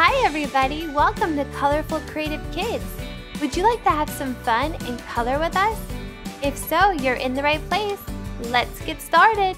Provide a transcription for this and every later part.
Hi everybody, welcome to Colorful Creative Kids. Would you like to have some fun and color with us? If so, you're in the right place. Let's get started.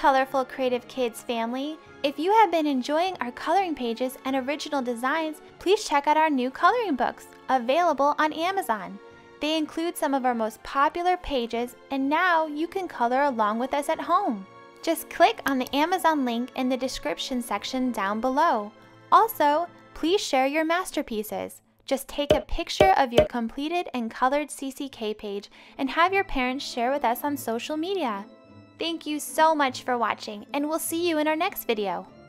Colorful Creative Kids family! If you have been enjoying our coloring pages and original designs, please check out our new coloring books, available on Amazon. They include some of our most popular pages, and now you can color along with us at home. Just click on the Amazon link in the description section down below. Also, please share your masterpieces. Just take a picture of your completed and colored CCK page and have your parents share with us on social media. Thank you so much for watching, and we'll see you in our next video.